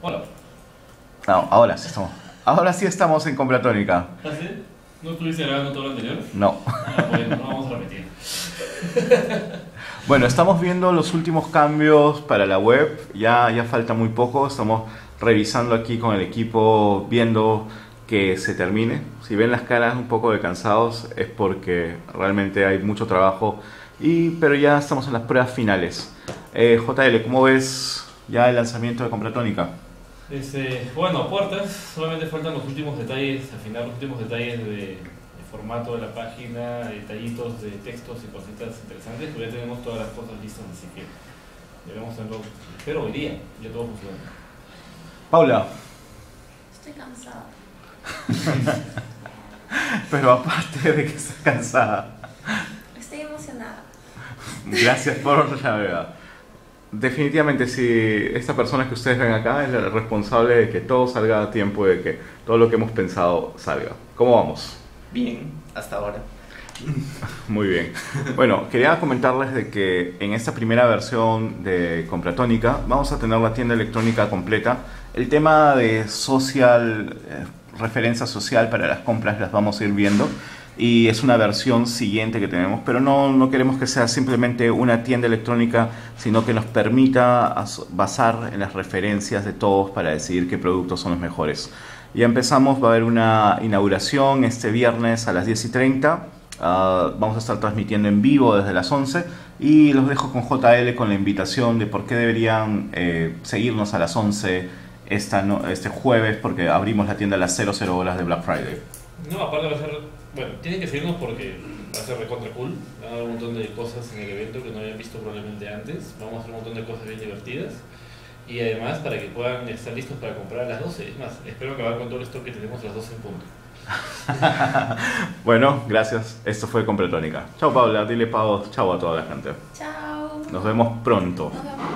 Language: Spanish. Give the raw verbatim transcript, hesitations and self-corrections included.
Hola. No, ahora sí estamos. Ahora sí estamos en Compratónica. ¿Ah, sí? ¿No estuviste grabando todo lo anterior? No. Ah, bueno, no vamos a repetir. Bueno, estamos viendo los últimos cambios para la web. Ya, ya falta muy poco. Estamos revisando aquí con el equipo, viendo que se termine. Si ven las caras un poco de cansados, es porque realmente hay mucho trabajo. Y, pero ya estamos en las pruebas finales. Eh, J L, ¿cómo ves ya el lanzamiento de Compratónica? Este, bueno, a puertas, solamente faltan los últimos detalles, afinar los últimos detalles de, de formato de la página, detallitos de textos y cositas interesantes, pero ya tenemos todas las cosas listas, así que debemos tenerlo, espero hoy día, ya todo funcionando. Paula, Estoy cansada. pero aparte de que estás cansada, Estoy emocionada. gracias por la verdad. Definitivamente, si esta persona que ustedes ven acá es la responsable de que todo salga a tiempo, de que todo lo que hemos pensado salga. ¿Cómo vamos? Bien, hasta ahora. Muy bien. Bueno, quería comentarles de que en esta primera versión de Compratónica vamos a tener la tienda electrónica completa. El tema de social, eh, referencia social para las compras las vamos a ir viendo. Y es una versión siguiente que tenemos, pero no, no queremos que sea simplemente una tienda electrónica, sino que nos permita basar en las referencias de todos para decidir qué productos son los mejores. Ya empezamos, va a haber una inauguración este viernes a las diez y treinta. Uh, vamos a estar transmitiendo en vivo desde las once y los dejo con J L con la invitación de por qué deberían eh, seguirnos a las once esta no, este jueves, porque abrimos la tienda a las cero cero horas de Black Friday. No, aparte va a ser, bueno, tienen que seguirnos porque va a ser recontra cool, van a haber un montón de cosas en el evento que no habían visto probablemente antes, vamos a hacer un montón de cosas bien divertidas. Y además para que puedan estar listos para comprar a las doce. Es más, espero acabar con todo el stock que tenemos a las doce en punto. Bueno, gracias. Esto fue Compratónica. Chao Paula, dile pavo, chao a toda la gente. Chao. Nos vemos pronto. Nos vemos.